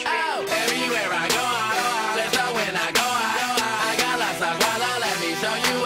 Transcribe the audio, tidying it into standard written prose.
Oh, everywhere I go, let's go when I go. I got lots of guala, let me show you